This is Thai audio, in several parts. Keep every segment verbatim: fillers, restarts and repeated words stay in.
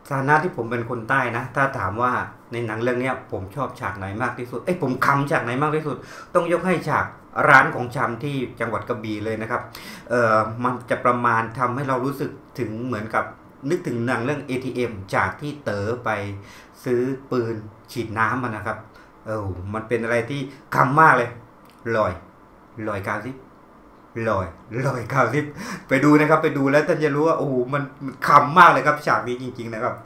ฐานะที่ผมเป็นคนใต้นะถ้าถามว่าในหนังเรื่องนี้ผมชอบฉากไหนมากที่สุดเอ้ยผมคำฉากไหนมากที่สุดต้องยกให้ฉากร้านของชำที่จังหวัดกระบี่เลยนะครับเอ่อมันจะประมาณทำให้เรารู้สึกถึงเหมือนกับนึกถึงหนังเรื่อง เอ ที เอ็ม จากที่เต๋อไปซื้อปืนฉีดน้ำมันนะครับเออมันเป็นอะไรที่คำมากเลยลอยลอยกาวซิลอยลอยกาวซิไปดูนะครับไปดูแล้วท่านจะรู้ว่าโอ้โหมันคำมากเลยครับฉากนี้จริงๆนะครับ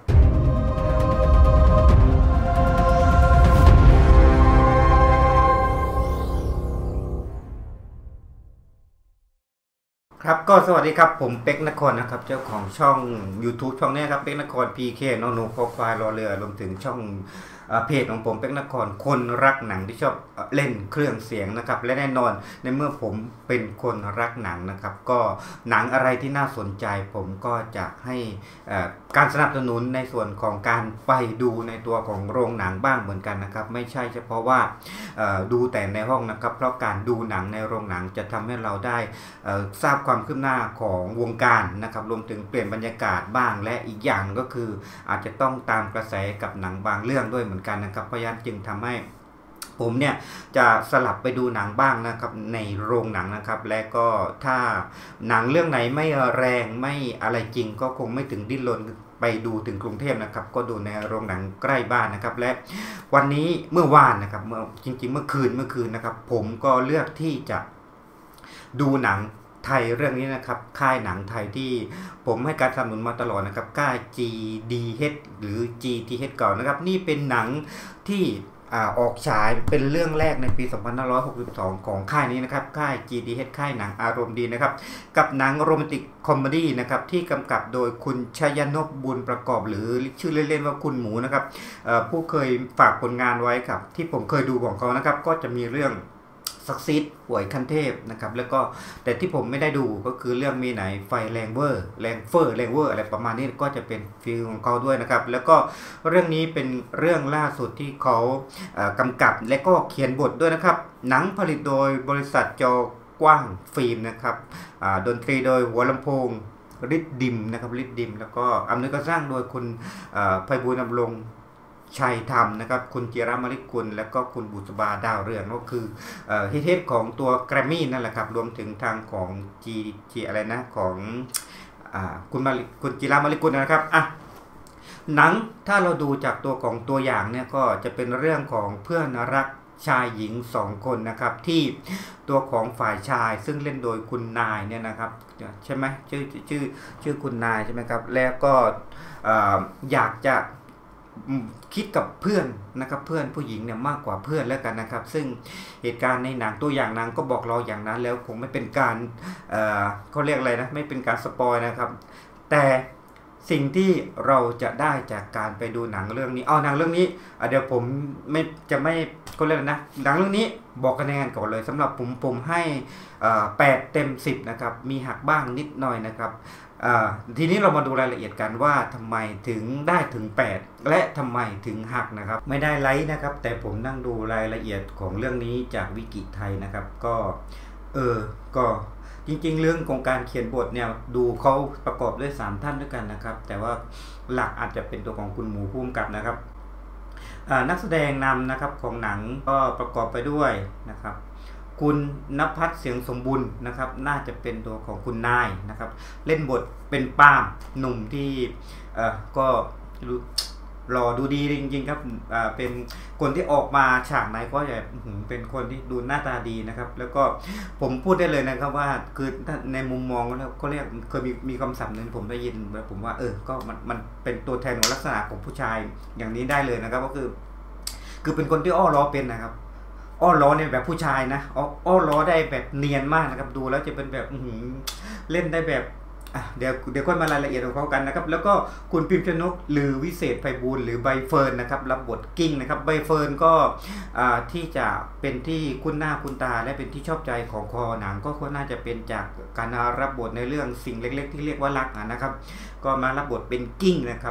ครับก็สวัสดีครับผมเป็กนครนะครับเจ้าของช่อง YouTube ช่องนี้ครับเป็กนคร พี เค นอนูคอควายรอเรือรวมถึงช่องเพจของผมเป็กนครคนรักหนังที่ชอบเล่นเครื่องเสียงนะครับและแน่นอนในเมื่อผมเป็นคนรักหนังนะครับก็หนังอะไรที่น่าสนใจผมก็จะให้การสนับสนุนในส่วนของการไปดูในตัวของโรงหนังบ้างเหมือนกันนะครับไม่ใช่เฉพาะว่าดูแต่ในห้องนะครับเพราะการดูหนังในโรงหนังจะทำให้เราได้ทราบความคืบหน้าของวงการนะครับรวมถึงเปลี่ยนบรรยากาศบ้างและอีกอย่างก็คืออาจจะต้องตามกระแสกับหนังบางเรื่องด้วยเหมือนกันนะครับเพราะฉะนั้นจึงทำให้ผมเนี่ยจะสลับไปดูหนังบ้างนะครับในโรงหนังนะครับและก็ถ้าหนังเรื่องไหนไม่แรงไม่อะไรจริงก็คงไม่ถึงดิ้นรนไปดูถึงกรุงเทพนะครับก็ดูในโรงหนังใกล้บ้านนะครับและวันนี้เมื่อวานนะครับเมื่อจริงๆเมื่อคืนเมื่อคืนนะครับผมก็เลือกที่จะดูหนังไทยเรื่องนี้นะครับค่ายหนังไทยที่ผมให้การสนับสนุนมาตลอดนะครับค่าย จี ดี เอช หรือ จี ที เอช เก่านะครับนี่เป็นหนังที่ออกฉายเป็นเรื่องแรกในปีสองพันห้าร้อยหกสิบสองของค่ายนี้นะครับค่าย จี ดี เอช ค่ายหนังอารมณ์ดีนะครับกับหนังโรแมนติกคอมเมดี้นะครับที่กำกับโดยคุณชัยนพบุญประกอบหรือชื่อเล่นๆว่าคุณหมูนะครับผู้เคยฝากผลงานไว้ครับที่ผมเคยดูของเขานะครับก็จะมีเรื่องซักซีดป่วยขั้นเทพนะครับแล้วก็แต่ที่ผมไม่ได้ดูก็คือเรื่องมีไหนไฟแรงเวอร์แรงเฟอร์แรงเวอร์อะไรประมาณนี้ก็จะเป็นฟิลของเขาด้วยนะครับแล้วก็เรื่องนี้เป็นเรื่องล่าสุดที่เขากำกับและก็เขียนบทด้วยนะครับหนังผลิตโดยบริษัทจอกว้างฟิล์มนะครับดนตรีโดยหัวลำโพงริดดิมนะครับริดดิมแล้วก็อำนวยการสร้างโดยคุณไพบูลย์ อำรงชัยธรรมนะครับคุณจิรามลิกุลและก็คุณบุษบาดาวเรืองก็คือฮิตเทสของตัวแกรมมี่นั่นแหละครับรวมถึงทางของจีจีอะไรนะของคุณมาคุณจิรามลิกุลนะครับอ่ะหนังถ้าเราดูจากตัวของตัวอย่างเนี่ยก็จะเป็นเรื่องของเพื่อนรักชายหญิงสองคนนะครับที่ตัวของฝ่ายชายซึ่งเล่นโดยคุณนายเนี่ยนะครับใช่ไหมชื่อชื่อชื่อคุณนายใช่ไหมครับแล้วก็อยากจะคิดกับเพื่อนนะครับเพื่อนผู้หญิงเนี่ยมากกว่าเพื่อนแล้วกันนะครับซึ่งเหตุการณ์ในหนังตัวอย่างหนังก็บอกเราอย่างนั้นแล้วคงไม่เป็นการเอ่อเขาเรียกอะไรนะไม่เป็นการสปอยนะครับแต่สิ่งที่เราจะได้จากการไปดูหนังเรื่องนี้เอาหนังเรื่องนี้เดี๋ยวผมไม่จะไม่เขาเรียกนะหนังเรื่องนี้บอกคะแนนก่อนเลยสำหรับผมผมให้แปดเต็มสิบนะครับมีหักบ้างนิดหน่อยนะครับทีนี้เรามาดูรายละเอียดกันว่าทำไมถึงได้ถึงแปดและทำไมถึงหักนะครับไม่ได้ไลค์นะครับแต่ผมนั่งดูรายละเอียดของเรื่องนี้จากวิกิไทยนะครับก็เออก็จริงๆเรื่องของการเขียนบทเนี่ยดูเขาประกอบด้วยสามท่านด้วยกันนะครับแต่ว่าหลักอาจจะเป็นตัวของคุณหมูพุ่มกับนะครับนักแสดงนำนะครับของหนังก็ประกอบไปด้วยนะครับคุณณภัทรเสียงสมบูรณ์นะครับน่าจะเป็นตัวของคุณนายนะครับเล่นบทเป็นป้ามหนุ่มที่เอ่อก็หล่อดูดีจริงๆครับอ่าเป็นคนที่ออกมาฉากไหนก็จะเป็นคนที่ดูหน้าตาดีนะครับแล้วก็ผมพูดได้เลยนะครับว่าคือในมุมมองแล้วก็เรียกเคยมีมีคำศัพท์นึงผมได้ยินแล้วผมว่าเออก็มันมันเป็นตัวแทนของลักษณะของผู้ชายอย่างนี้ได้เลยนะครับก็คือคือเป็นคนที่อ้อล้อเป็นนะครับอ้อล้อเนี่ยแบบผู้ชายนะอ้ออ้อล้อได้แบบเนียนมากนะครับดูแล้วจะเป็นแบบเล่นได้แบบเดี๋ยวเดี๋ยวค่อยมารายละเอียดของเขากันนะครับแล้วก็คุณพิมพ์ชนกหรือวิเศษไพบูลย์หรือใบเฟิร์นนะครับรับบทกิ้งนะครับใบเฟิร์นก็ที่จะเป็นที่คุ้นหน้าคุ้นตาและเป็นที่ชอบใจของคอหนังก็น่าจะเป็นจากการรับบทในเรื่องสิ่งเล็กๆที่เรียกว่ารักนะครับก็มารับบทเป็นกิ้งนะครับ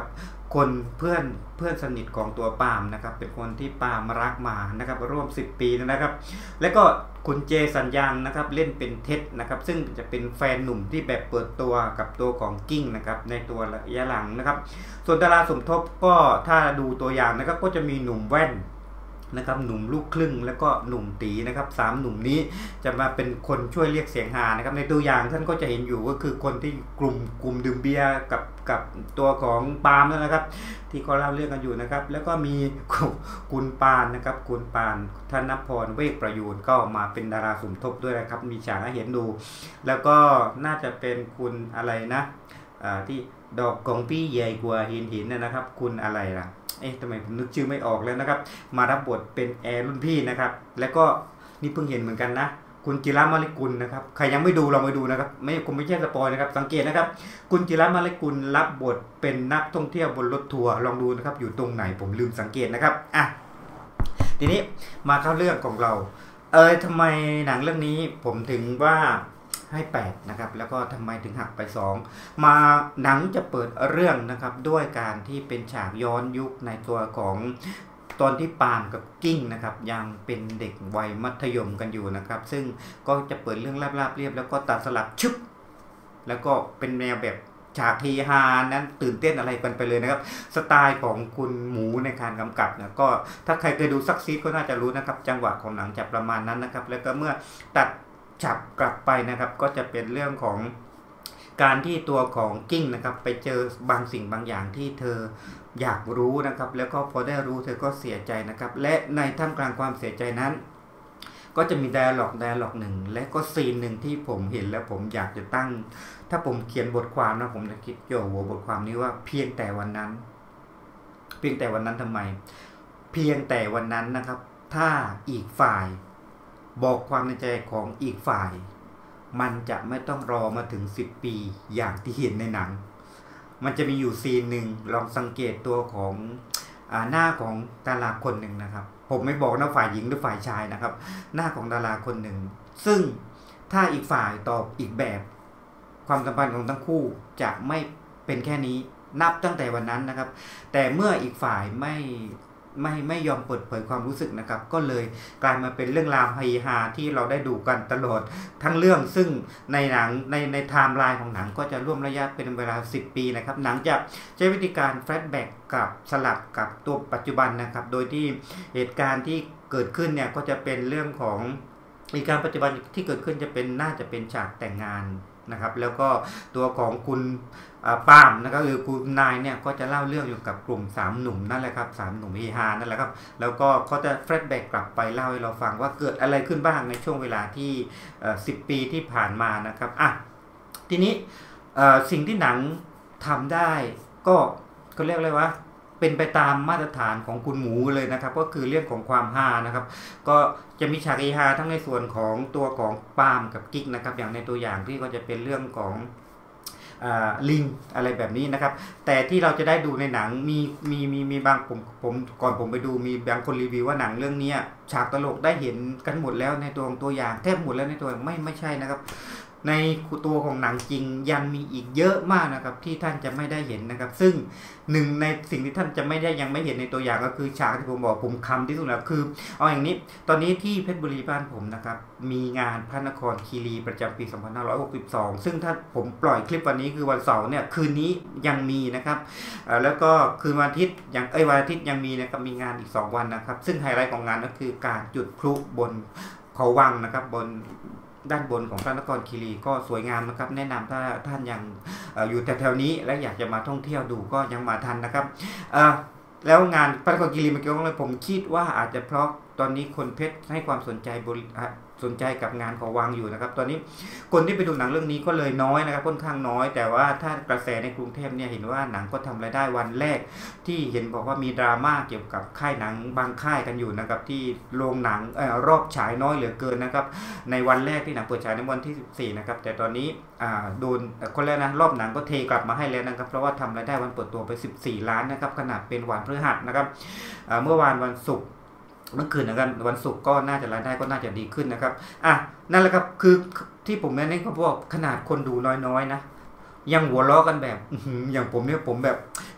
คนเพื่อนเพื่อนสนิทของตัวปาล์มนะครับเป็นคนที่ปาล์มรักมานะครับร่วมสิบปีนะครับแล้วก็คุณเจสัญญางนะครับเล่นเป็นเท็ดนะครับซึ่งจะเป็นแฟนหนุ่มที่แบบเปิดตัวกับตัวของกิ้งนะครับในตัวระยะหลังนะครับส่วนดาราสมทบก็ถ้าดูตัวอย่างนะครับก็จะมีหนุ่มแว่นนะครับหนุ่มลูกครึ่งแล้วก็หนุ่มตีนะครับสามหนุ่มนี้จะมาเป็นคนช่วยเรียกเสียงฮานะครับในตัวอย่างท่านก็จะเห็นอยู่ก็คือคนที่กลุ่มกลุ่มดื่มเบียร์กับกับตัวของปาล์มนะครับที่เขาเล่าเรื่องกันอยู่นะครับแล้วก็มีคุณปานนะครับคุณปานธนพรเวกประยูนก็มาเป็นดาราสมทบด้วยนะครับมีฉากให้เห็นดูแล้วก็น่าจะเป็นคุณอะไรนะที่ดอกของพี่ใหญ่กว่าหินหินนะครับคุณอะไรล่ะเอ๊ะทำไมผมนึกชื่อไม่ออกแล้วนะครับมารับบทเป็นแอร์รุ่นพี่นะครับแล้วก็นี่เพิ่งเห็นเหมือนกันนะคุณจิระมาลิกุลนะครับใครยังไม่ดูลองไปดูนะครับไม่ผมไม่ใช่สปอยนะครับสังเกตนะครับคุณจิระมาลิกุลรับบทเป็นนักท่องเที่ยวบนรถทัวร์ลองดูนะครับอยู่ตรงไหนผมลืมสังเกตนะครับอ่ะทีนี้มาเข้าเรื่องของเราเออทำไมหนังเรื่องนี้ผมถึงว่าให้แปดนะครับแล้วก็ทำไมถึงหักไปสองมาหนังจะเปิดเรื่องนะครับด้วยการที่เป็นฉากย้อนยุคในตัวของตอนที่ปาล์มกับกิ้งนะครับยังเป็นเด็กวัยมัธยมกันอยู่นะครับซึ่งก็จะเปิดเรื่องราบๆเรียบแล้วก็ตัดสลับชึบแล้วก็เป็นแนวแบบฉากเฮฮานั้นตื่นเต้นอะไรกันไปเลยนะครับสไตล์ของคุณหมูในการกำกับนะก็ถ้าใครเคยดูซักซีดก็น่าจะรู้นะครับจังหวะของหนังจะประมาณนั้นนะครับแล้วก็เมื่อตัดจับกลับไปนะครับก็จะเป็นเรื่องของการที่ตัวของกิ้งนะครับไปเจอบางสิ่งบางอย่างที่เธออยากรู้นะครับแล้วก็พอได้รู้เธอก็เสียใจนะครับและในท่ามกลางความเสียใจนั้นก็จะมีไดอะล็อกไดอะล็อกหนึ่งและก็ซีนหนึ่งที่ผมเห็นแล้วผมอยากจะตั้งถ้าผมเขียนบทความนะผมจะคิดเกี่ยวกับบทความนี้ว่าเพียงแต่วันนั้นเพียงแต่วันนั้นทำไมเพียงแต่วันนั้นนะครับถ้าอีกฝ่ายบอกความในใจของอีกฝ่ายมันจะไม่ต้องรอมาถึงสิบปีอย่างที่เห็นในหนังมันจะมีอยู่ซีนหนึ่งลองสังเกตตัวของอ่าหน้าของดาราคนหนึ่งนะครับผมไม่บอกนะฝ่ายหญิงหรือฝ่ายชายนะครับหน้าของดาราคนหนึ่งซึ่งถ้าอีกฝ่ายตอบอีกแบบความสัมพันธ์ของทั้งคู่จะไม่เป็นแค่นี้นับตั้งแต่วันนั้นนะครับแต่เมื่ออีกฝ่ายไม่ไม่ไม่ยอมเปิดเผยความรู้สึกนะครับก็เลยกลายมาเป็นเรื่องราวเฮฮาที่เราได้ดูกันตลอดทั้งเรื่องซึ่งในหนังในในไทม์ไลน์ของหนังก็จะร่วมระยะเป็นเวลาสิบปีนะครับหนังจะใช้วิธีการแฟลชแบ็กกับสลับกับตัวปัจจุบันนะครับโดยที่เหตุการณ์ที่เกิดขึ้นเนี่ยก็จะเป็นเรื่องของเหตุการณ์ปัจจุบันที่เกิดขึ้นจะเป็นน่าจะเป็นฉากแต่งงานนะครับแล้วก็ตัวของคุณปาล์มนะครับหรือคุณนายเนี่ยก็จะเล่าเรื่องอยู่กับกลุ่มสามหนุ่มนั่นแหละครับสามหนุ่มเฮฮานั่นแหละครับแล้วก็เขาจะแฟลชแบ็กกลับไปเล่าให้เราฟังว่าเกิดอะไรขึ้นบ้างในช่วงเวลาที่สิบปีที่ผ่านมานะครับอ่ะทีนี้สิ่งที่หนังทำได้ก็เขาเรียกอะไรวะเป็นไปตามมาตรฐานของคุณหมูเลยนะครับก็คือเรื่องของความฮานะครับก็จะมีฉากเฮฮาทั้งในส่วนของตัวของปาล์มกับกิ๊กนะครับอย่างในตัวอย่างที่ก็จะเป็นเรื่องของลิงอะไรแบบนี้นะครับแต่ที่เราจะได้ดูในหนังมีมีมีมีบางผมผมก่อนผมไปดูมีบางคนรีวิวว่าหนังเรื่องนี้ฉากตลกได้เห็นกันหมดแล้วในตัวของตัวอย่างแทบหมดแล้วในตัวไม่ไม่ใช่นะครับในตัวของหนังจริงยังมีอีกเยอะมากนะครับที่ท่านจะไม่ได้เห็นนะครับซึ่งหนึ่งในสิ่งที่ท่านจะไม่ได้ยังไม่เห็นในตัวอย่างก็คือฉากที่ผมบอกผมคำที่สุดแล้วคือเอาอย่างนี้ตอนนี้ที่เพชรบุรีบ้านผมนะครับมีงานพระนครคีรีประจำปีสองพันห้าร้อยหกสิบสองซึ่งถ้าผมปล่อยคลิปวันนี้คือวันเสาร์เนี่ยคืนนี้ยังมีนะครับแล้วก็คืนวันอาทิตย์ยังเอ้ยวันอาทิตย์ยังมีนะครับมีงานอีกสองวันนะครับซึ่งไฮไลท์ของงานก็คือการจุดพลุบนเขาวังนะครับบนด้านบนของพระนครคีรีก็สวยงามนะครับแนะนำถ้าท่านยังอยู่แถวๆนี้และอยากจะมาท่องเที่ยวดูก็ยังมาทันนะครับแล้วงานพระนครคีรีเมื่อกี้เลยผมคิดว่าอาจจะเพราะตอนนี้คนเพชรให้ความสนใจบริสนใจกับงานของวังอยู่นะครับตอนนี้คนที่ไปดูหนังเรื่องนี้ก็เลยน้อยนะครับค่อนข้างน้อยแต่ว่าถ้ากระแสในกรุงเทพเนี่ยเห็นว่าหนังก็ทำรายได้วันแรกที่เห็นบอกว่ามีดราม่าเกี่ยวกับค่ายหนังบางค่ายกันอยู่นะครับที่โรงหนังเอ่อรอบฉายน้อยเหลือเกินนะครับในวันแรกที่หนังเปิดฉายในวันที่สิบสี่นะครับแต่ตอนนี้อ่าโดนคนแรกนะรอบหนังก็เทกลับมาให้แล้วนะครับเพราะว่าทำรายได้วันเปิดตัวไปสิบสี่ล้านนะครับขนาดเป็นวันพฤหัสนะครับเมื่อวานวันศุกร์เมื่อคืนนะครับวันศุกร์ก็น่าจะรายได้ก็น่าจะดีขึ้นนะครับอ่ะนั่นแหละครับคือที่ผมแนะนำก็บอกขนาดคนดูน้อยๆนะยังหัวเราะกันแบบอย่างผมเนี่ยผมแบบ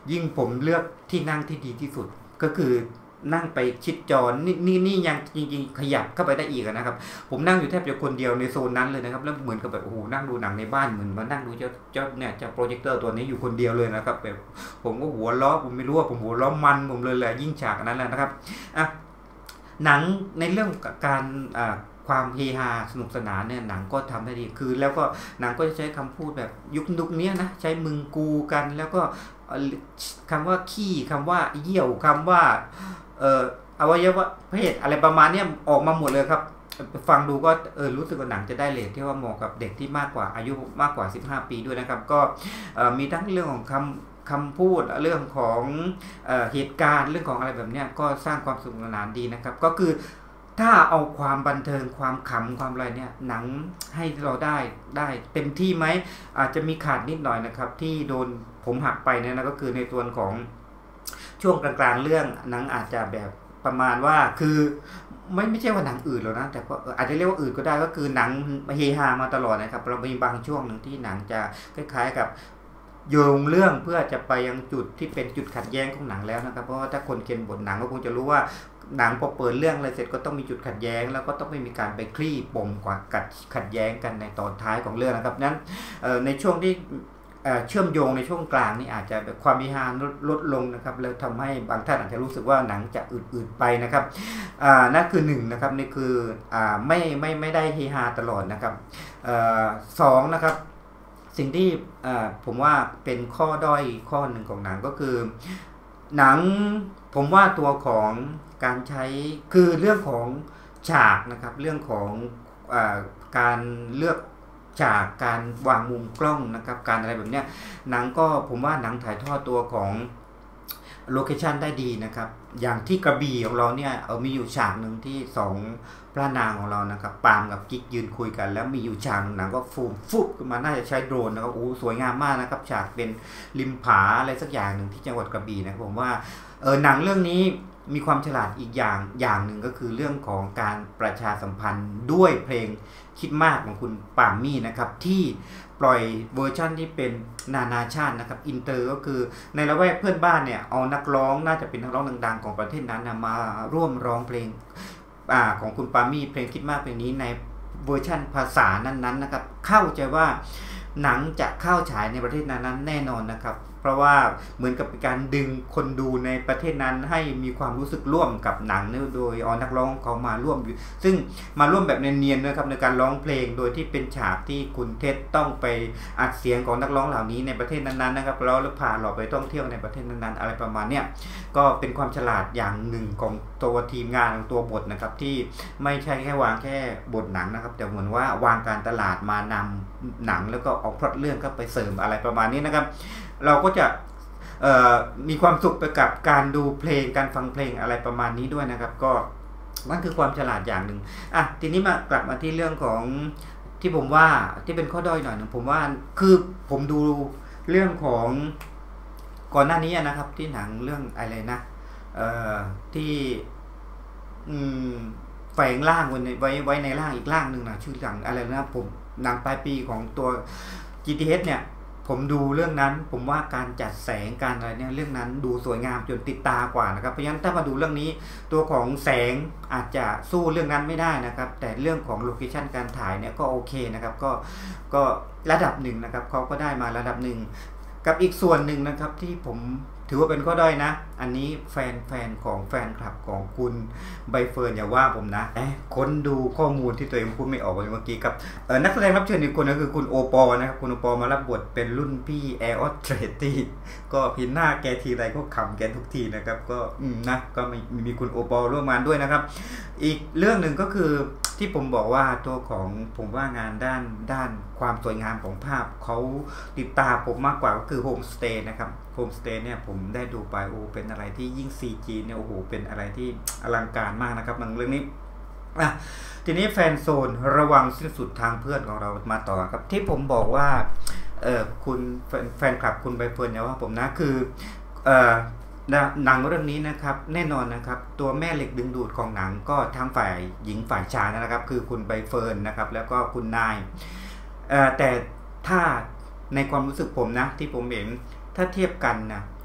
ยิ่งผมเลือกที่นั่งที่ดีที่สุดก็คือนั่งไปชิดจอนี่นี่นี่ยังจริงๆขยับเข้าไปได้อีกนะครับผมนั่งอยู่แทบจะคนเดียวในโซนนั้นเลยนะครับแล้วเหมือนกับแบบโอ้โหนั่งดูหนังในบ้านเหมือนมานั่งดูเจ้าเจ้าเนี่ยเจ้าโปรเจคเตอร์ตัวนี้อยู่คนเดียวเลยนะครับแบบผมก็หัวล้อผมไม่รู้ว่าผมหัวล้อมันผมเลยแหละยิ่งฉากนั้นแหละนะครับอ่ะหนังในเรื่องการอ่าความเฮฮาสนุกสนานเนี่ยหนังก็ทำได้ดีคือแล้วก็หนังก็จะใช้คำพูดแบบยุคยุคนี้นะใช้มึงกูกันแล้วก็คำว่าขี้คำว่าเยี่ยวคำว่าเอ่ออวัยวะเพศอะไรประมาณนี้ออกมาหมดเลยครับฟังดูก็เออรู้สึกว่าหนังจะได้เรทที่ว่าเหมาะกับเด็กที่มากกว่าอายุมากกว่าสิบห้าปีด้วยนะครับก็มีทั้งเรื่องของคำคำพูดเรื่องของเอ่อเหตุการณ์เรื่องของอะไรแบบนี้ก็สร้างความสนุกสนานดีนะครับก็คือถ้าเอาความบันเทิงความขำความอะไรเนี่ยหนังให้เราได้ได้เต็มที่ไหมอาจจะมีขาดนิดหน่อยนะครับที่โดนผมหักไปเนี่ยนะก็คือในส่วนของช่วงกลางๆเรื่องหนังอาจจะแบบประมาณว่าคือไม่ไม่ใช่ว่าหนังอื่นหรอกนะแต่ก็อาจจะเรียกว่าอื่นก็ได้ก็คือหนังเฮฮามาตลอดนะครับเรามีบางช่วงหนึ่งที่หนังจะคล้ายๆกับโยงเรื่องเพื่อจะไปยังจุดที่เป็นจุดขัดแย้งของหนังแล้วนะครับเพราะว่าถ้าคนเขียนบทหนังก็คงจะรู้ว่าหนังพอเปิดเรื่องอะไรเสร็จก็ต้องมีจุดขัดแย้งแล้วก็ต้องไม่มีการไปคลี่ปมกว่ากัดขัดแย้งกันในตอนท้ายของเรื่องนะครับนั้นในช่วงที่เชื่อมโยงในช่วงกลางนี่อาจจะแบบความมีฮาลดลงนะครับแล้วทำให้บางท่านอาจจะรู้สึกว่าหนังจะอืดๆไปนะครับนั่นคือหนึ่งนะครับนี่คือไม่ไม่ไม่ได้เฮฮาตลอดนะครับสองนะครับสิ่งที่ผมว่าเป็นข้อด้อยข้อหนึ่งของหนังก็คือหนังผมว่าตัวของการใช้คือเรื่องของฉากนะครับเรื่องของอการเลือกฉากการวางมุมกล้องนะครับการอะไรแบบเนี้ยหนังก็ผมว่าหนังถ่ายทอดตัวของโลเคชันได้ดีนะครับอย่างที่กระบี่ของเราเนี่ยเอามีอยู่ฉากหนึ่งที่สองพระนางของเรานะครับปามกับกิ๊กยืนคุยกันแล้วมีอยู่ฉากหนังก็ฟูมฟุบขึ้นมาน่าจะใช้โดรนนะครับโอ้สวยงามมากนะครับฉากเป็นริมผาอะไรสักอย่างหนึ่งที่จังหวัดกระบี่นะผมว่าเออหนังเรื่องนี้มีความฉลาดอีกอย่างอย่างหนึ่งก็คือเรื่องของการประชาสัมพันธ์ด้วยเพลงคิดมากของคุณปามมี่นะครับที่ปล่อยเวอร์ชั่นที่เป็นนานาชาตินะครับอินเตอร์ก็คือในละแวกเพื่อนบ้านเนี่ยเอานักร้องน่าจะเป็นนักร้องดังๆของประเทศนั้นนะมาร่วมร้องเพลงอ่าของคุณปามี่เพลงคิดมากเพลงนี้ในเวอร์ชั่นภาษานั้นๆนะครับเข้าใจว่าหนังจะเข้าฉายในประเทศนั้นๆแน่นอนนะครับเพราะว่าเหมือนกับเป็นการดึงคนดูในประเทศนั้นให้มีความรู้สึกร่วมกับหนังโดยเอานักร้องเขามาร่วมอยู่ซึ่งมาร่วมแบบเนียนๆนะครับในการร้องเพลงโดยที่เป็นฉากที่คุณเท็ดต้องไปอัดเสียงของนักร้องเหล่านี้ในประเทศนั้นๆนะครับแล้วพาเราไปท่องเที่ยวในประเทศนั้นๆอะไรประมาณเนี้ยก็เป็นความฉลาดอย่างหนึ่งของตัวทีมงานของตัวบทนะครับที่ไม่ใช่แค่วางแค่บทหนังนะครับแต่เหมือนว่าวางการตลาดมานำหนังแล้วก็ออกพล็อตเรื่องก็ไปเสริมอะไรประมาณนี้นะครับเราก็จะมีความสุขไปกับการดูเพลงการฟังเพลงอะไรประมาณนี้ด้วยนะครับก็นั่นคือความฉลาดอย่างหนึ่งอ่ะทีนี้มากลับมาที่เรื่องของที่ผมว่าที่เป็นข้อด้อยหน่อยนึงผมว่าคือผมดูเรื่องของก่อนหน้านี้นะครับที่หนังเรื่องอะไรนะเอ่อที่อืมแฝงร่างไว้ในไว้ไว้ในร่างอีกร่างหนึ่งนะชื่อหนังอะไรนะผมหนังปลายปีของตัว จี ที เอช เนี่ยผมดูเรื่องนั้นผมว่าการจัดแสงการอะไรเนี่ยเรื่องนั้นดูสวยงามจนติดตากว่านะครับเพราะฉะนั้นถ้ามาดูเรื่องนี้ตัวของแสงอาจจะสู้เรื่องนั้นไม่ได้นะครับแต่เรื่องของโลเคชั่นการถ่ายเนี่ยก็โอเคนะครับก็ก็ระดับหนึ่งนะครับเขาก็ได้มาระดับหนึ่งกับอีกส่วนหนึ่งนะครับที่ผมถือว่าเป็นข้อด้อยนะอันนี้แฟนแฟนของแฟนคลับของคุณใบเฟิร์นอย่าว่าผมนะเอ๊ะค้นดูข้อมูลที่ตัวเองพูดไม่ออกเมื่อกี้กับนักแสดงรับเชิญอีกคนก็คือคุณโอปอนะครับคุณโอปอมารับบทเป็นรุ่นพี่แอร์ออสเตรตี้ก็พินหน้าแกทีไรก็ขำแกทุกทีนะครับก็นะก็มีมีคุณโอปอร่วมงานด้วยนะครับอีกเรื่องหนึ่งก็คือที่ผมบอกว่าตัวของผมว่างานด้านด้านความสวยงามของภาพเขาติดตาผมมากกว่าก็คือโฮมสเตย์นะครับโฮมสเตย์เนี่ยผมได้ดูไปโอ้เป็นอะไรที่ยิ่ง ซี จี เนี่ยโอ้โหเป็นอะไรที่อลังการมากนะครับเรื่องนี้อ่ะทีนี้แฟนโซนระวังสิ้นสุดทางเพื่อนของเรามาต่อครับที่ผมบอกว่าเออคุณแฟนคลับคุณใบเฟิร์นเนี่ยว่าผมนะคือเออหนังเรื่องนี้นะครับแน่นอนนะครับตัวแม่เหล็กดึงดูดของหนังก็ทั้งฝ่ายหญิงฝ่ายชายนะครับคือคุณใบเฟิร์นนะครับแล้วก็คุณนายเอ่อแต่ถ้าในความรู้สึกผมนะที่ผมเห็นถ้าเทียบกันนะ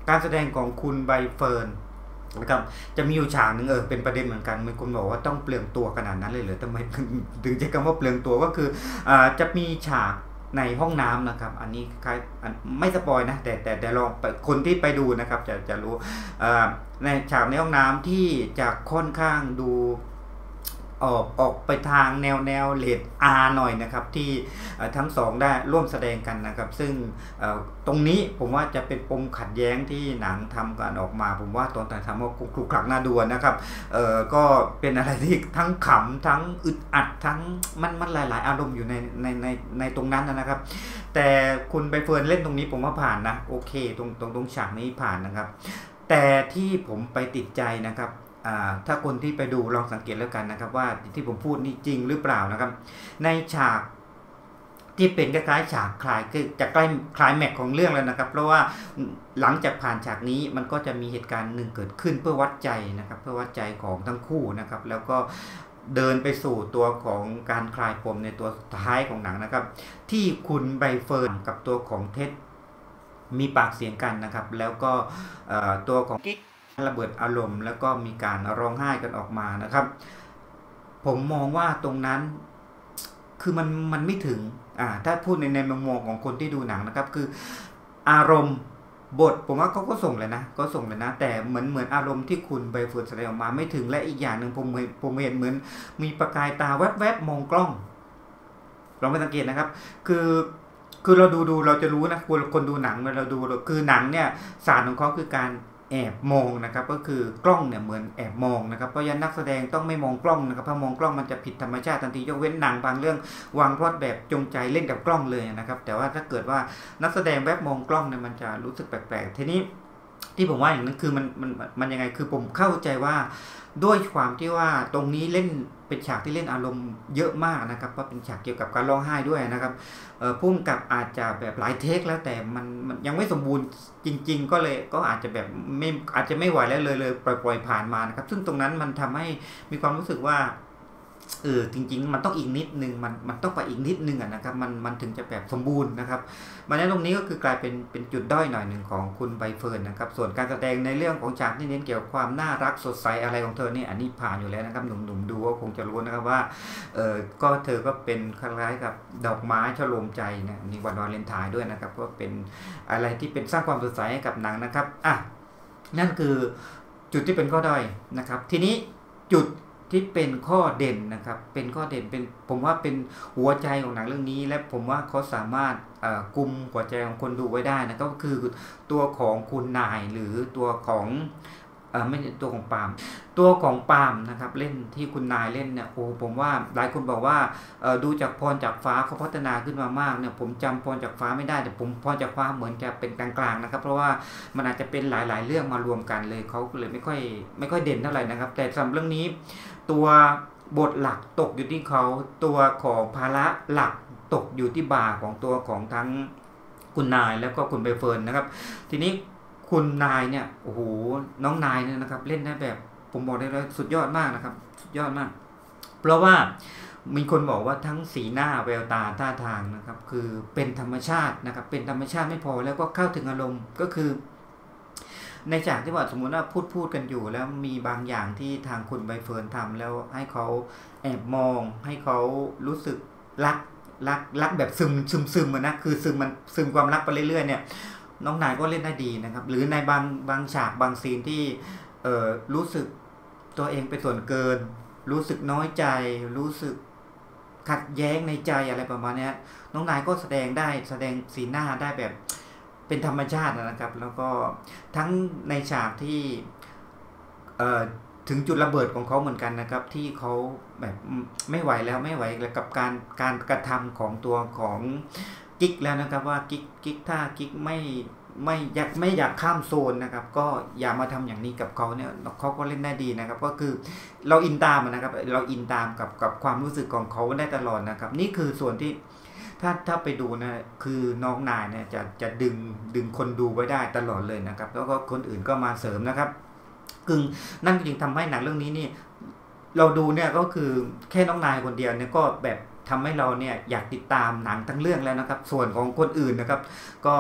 การแสดงของคุณใบเฟิร์นนะครับจะมีอยู่ฉากหนึ่งเออเป็นประเด็นเหมือนกันมีคนบอกว่าต้องเปลืองตัวขนาดนั้นเลยเหรอทำไมถึงใช้คำว่าเปลืองตัวก็คืออ่าจะมีฉากในห้องน้ำนะครับอันนี้คล้ายไม่สปอยนะแต่แต่แต่ลองคนที่ไปดูนะครับจะจะรู้ในฉากในห้องน้ำที่จะค่อนข้างดูออกออกไปทางแนวแนวเลดอาร์หน่อยนะครับที่ทั้งสองได้ร่วมแสดงกันนะครับซึ่งตรงนี้ผมว่าจะเป็นปมขัดแย้งที่หนังทำกันออกมาผมว่าตอนแต่ทำว่าคลุกคลักน่าดูนะครับเออก็เป็นอะไรที่ทั้งขำทั้งอึดอัดทั้งมันมันหลายๆอารมณ์อยู่ในในในในตรงนั้นนะครับแต่คุณใบเฟิร์นเล่นตรงนี้ผมว่าผ่านนะโอเคตรงตรงตรงฉากนี้ผ่านนะครับแต่ที่ผมไปติดใจนะครับถ้าคนที่ไปดูลองสังเกตแล้วกันนะครับว่าที่ผมพูดนี่จริงหรือเปล่านะครับในฉากที่เป็นคล้ายๆฉากคลายคือจะใกล้คลายแม็กของเรื่องแล้วนะครับเพราะว่าหลังจากผ่านฉากนี้มันก็จะมีเหตุการณ์หนึ่งเกิดขึ้นเพื่อวัดใจนะครับเพื่อวัดใจของทั้งคู่นะครับแล้วก็เดินไปสู่ตัวของการคลายปมในตัวท้ายของหนังนะครับที่คุณใบเฟิร์นกับตัวของเท็ดมีปากเสียงกันนะครับแล้วก็ตัวของกิ๊กระเบิดอารมณ์แล้วก็มีการร้องไห้กันออกมานะครับผมมองว่าตรงนั้นคือมันมันไม่ถึงอ่าถ้าพูดในในมุมมองของคนที่ดูหนังนะครับคืออารมณ์บทผมว่าเขาก็ส่งเลยนะก็ส่งเลยนะแต่เหมือนเหมือนอารมณ์ที่คุณใบเฟิร์นแสดงออกมาไม่ถึงและอีกอย่างหนึ่งผมเห็นผมเห็นเหมือนมีประกายตาแวบๆมองกล้องลองไปสังเกตนะครับคือคือเราดูดูเราจะรู้นะคนคนดูหนังเราดูคือหนังเนี่ยศาสตร์ของเขาคือการแอบมองนะครับก็คือกล้องเนี่ยเหมือนแอบมองนะครับเพราะฉะนั้นนักแสดงต้องไม่มองกล้องนะครับถ้ามองกล้องมันจะผิดธรรมชาติทันทียกเว้นหนังบางเรื่องวางพล็อตแบบจงใจเล่นกับกล้องเลยนะครับแต่ว่าถ้าเกิดว่านักแสดงแวบมองกล้องเนี่ยมันจะรู้สึกแปลกๆทีนี้ที่ผมว่าอย่างนั้นคือมันมันมันยังไงคือผมเข้าใจว่าด้วยความที่ว่าตรงนี้เล่นเป็นฉากที่เล่นอารมณ์เยอะมากนะครับเพราะเป็นฉากเกี่ยวกับการร้องไห้ด้วยนะครับพุ่งกับอาจจะแบบหลายเทคแล้วแต่มันมันยังไม่สมบูรณ์จริงๆก็เลยก็อาจจะแบบไม่อาจจะไม่ไหวแล้วเลยเลยปล่อยปล่อยผ่านมานะครับซึ่งตรงนั้นมันทำให้มีความรู้สึกว่าเออจริงๆมันต้องอีกนิดนึงมันมันต้องไปอีกนิดนึงนะครับมันมันถึงจะแบบสมบูรณ์นะครับมันนั้นตรงนี้ก็คือกลายเป็นเป็นจุดด้อยหน่อยหนึ่งของคุณใบเฟิร์นนะครับส่วนการแสดงในเรื่องของฉากที่เน้นเกี่ยวกับความน่ารักสดใสอะไรของเธอนี่อันนี้ผ่านอยู่แล้วนะครับหนุ่มๆดูก็คงจะรู้นะครับว่าเออก็เธอก็เป็นคล้ายๆกับดอกไม้ชโลมใจนะนี่วันวาเลนไทน์ด้วยนะครับก็เป็นอะไรที่เป็นสร้างความสดใสให้กับหนังนะครับอ่ะนั่นคือจุดที่เป็นข้อด้อยนะครับทีนี้จุดที่เป็นข้อเด่นนะครับเป็นข้อเด่นเป็นผมว่าเป็นหัวใจของหนังเรื่องนี้และผมว่าเขาสามารถกุมหัวใจของคนดูไว้ได้นะก็คือตัวของคุณนายหรือตัวของไม่ใช่ตัวของปาล์มตัวของปาล์มนะครับเล่นที่คุณนายเล่นเนี่ยโอ้ผมว่าหลายคนบอกว่าดูจากพรจากฟ้าเขาพัฒนาขึ้นมามากเนี่ยผมจำพรจากฟ้าไม่ได้แต่ผมพรจากฟ้าเหมือนจะเป็นกลางๆนะครับเพราะว่ามันอาจจะเป็นหลายๆเรื่องมารวมกันเลยเขาเลยไม่ค่อยไม่ค่อยเด่นเท่าไหร่นะครับแต่สำหรับเรื่องนี้ตัวบทหลักตกอยู่ที่เขาตัวของภาระหลักตกอยู่ที่บ่าของตัวของทั้งคุณนายแล้วก็คุณใบเฟิร์นนะครับทีนี้คุณนายเนี่ยโอ้โหน้องนายเนี่ยนะครับเล่นได้แบบผมบอกได้เลยสุดยอดมากนะครับสุดยอดมากเพราะว่ามีคนบอกว่าทั้งสีหน้าแววตาท่าทางนะครับคือเป็นธรรมชาตินะครับเป็นธรรมชาติไม่พอแล้วก็เข้าถึงอารมณ์ก็คือในฉากที่ว่าสมมุติว่าพูดพูดกันอยู่แล้วมีบางอย่างที่ทางคุณใบเฟิร์นทำแล้วให้เขาแอบมองให้เขารู้สึกรักรักรักแบบซึมซึมซึมนะคือซึมมันซึมความรักไปเรื่อยๆเนี่ยน้องนายก็เล่นได้ดีนะครับหรือในบางบางฉากบางซีนที่เอ่อรู้สึกตัวเองเป็นส่วนเกินรู้สึกน้อยใจรู้สึกขัดแย้งในใจอะไรประมาณนี้น้องนายก็แสดงได้แสดงสีหน้าได้แบบเป็นธรรมชาตินะครับแล้วก็ทั้งในฉากที่เอ่อถึงจุดระเบิดของเขาเหมือนกันนะครับที่เขาแบบไม่ไหวแล้วไม่ไหวกับการการกระทำของตัวของกิ๊กแล้วนะครับว่ากิ๊กกิ๊กถ้ากิ๊กไม่ไม่อยากไม่อยากข้ามโซนนะครับก็อย่ามาทำอย่างนี้กับเขาเนี่ยเขาก็เล่นได้ดีนะครับก็คือเราอินตามนะครับเราอินตามกับกับความรู้สึกของเขาได้ตลอดนะครับนี่คือส่วนที่ถ้าถ้าไปดูนะคือน้องนายเนี่ยจะจะดึงดึงคนดูไว้ได้ตลอดเลยนะครับแล้วก็คนอื่นก็มาเสริมนะครับกึ่งนั่นจึงทำให้หนังเรื่องนี้นี่เราดูเนี่ยก็คือแค่น้องนายคนเดียวเนี่ยก็แบบทำให้เราเนี่ยอยากติดตามหนังทั้งเรื่องแล้วนะครับส่วนของคนอื่นนะครับก็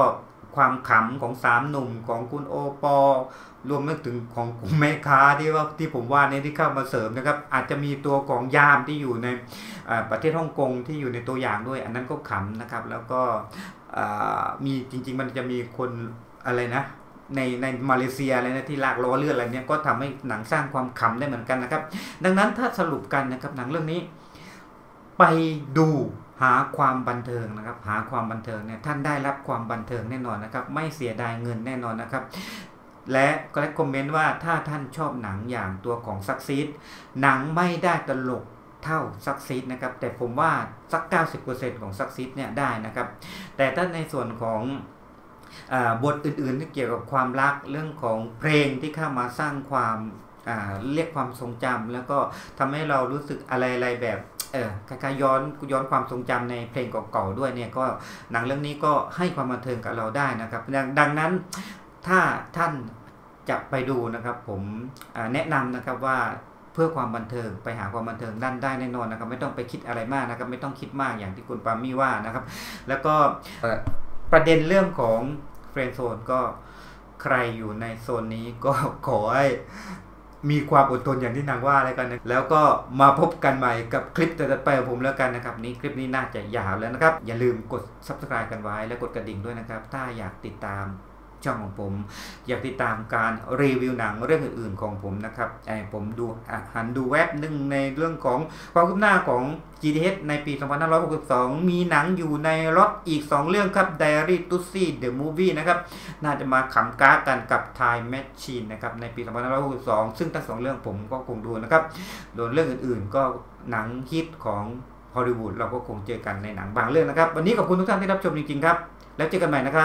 ความขำของสามหนุ่มของคุณโอปอรวมถึงของกลุ่มแม่ค้าที่ว่าที่ผมว่าเนี่ยที่เข้ามาเสริมนะครับอาจจะมีตัวของยามที่อยู่ในประเทศฮ่องกงที่อยู่ในตัวอย่างด้วยอันนั้นก็ขำนะครับแล้วก็มีจริงๆมันจะมีคนอะไรนะในในมาเลเซียอะไรนะที่ลากล้อเลือดอะไรเนี่ยก็ทำให้หนังสร้างความขำได้เหมือนกันนะครับดังนั้นถ้าสรุปกันนะครับหนังเรื่องนี้ไปดูหาความบันเทิงนะครับหาความบันเทิงเนี่ยท่านได้รับความบันเทิงแน่นอนนะครับไม่เสียดายเงินแน่นอนนะครับและก็ได้คอมเมนต์ว่าถ้าท่านชอบหนังอย่างตัวของซักซีดหนังไม่ได้ตลกเท่าซักซีดนะครับแต่ผมว่าสัก เก้าสิบเปอร์เซ็นต์ ของซักซีดเนี่ยได้นะครับแต่ถ้าในส่วนของบทอื่นๆที่เกี่ยวกับความรักเรื่องของเพลงที่เข้ามาสร้างความเรียกความทรงจำแล้วก็ทำให้เรารู้สึกอะไรๆแบบเออคล้ายๆย้อนย้อนความทรงจำในเพลงเก่าๆด้วยเนี่ยก็หนังเรื่องนี้ก็ให้ความบันเทิงกับเราได้นะครับดังดังนั้นถ้าท่านจะไปดูนะครับผมแนะนำนะครับว่าเพื่อความบันเทิงไปหาความบันเทิงด้านได้แน่นอนนะครับไม่ต้องไปคิดอะไรมากนะครับไม่ต้องคิดมากอย่างที่คุณปามี่ว่านะครับแล้วก็ประเด็นเรื่องของเฟรนด์โซนก็ใครอยู่ในโซนนี้ก็ขอให้มีความอดทนอย่างที่นางว่าอะไรกันนะแล้วก็มาพบกันใหม่กับคลิปต่อไปของผมแล้วกันนะครับนี้คลิปนี้น่าจะยาวแล้วนะครับอย่าลืมกด ซับสไครบ์ กันไว้และกดกระดิ่งด้วยนะครับถ้าอยากติดตามช่องของผมอยากติดตามการรีวิวหนังเรื่องอื่นๆของผมนะครับไอผมดูหันดูแวบหนึ่งในเรื่องของความคืบหน้าของ จี ที เอช ในปี สองพันห้าร้อยหกสิบสอง มีหนังอยู่ในรถอีกสองเรื่องครับ Diary Tussy The Movie นะครับน่าจะมาขำก้ากันกับ Time Machine นะครับในปี สองพันห้าร้อยหกสิบสอง ซึ่งทั้งสองเรื่องผมก็คงดูนะครับโดยเรื่องอื่นๆก็หนังฮิตของฮอลลีวูดเราก็คงเจอกันในหนังบางเรื่องนะครับวันนี้ขอบคุณทุกท่านที่รับชมจริงๆครับแล้วเจอกันใหม่นะครับ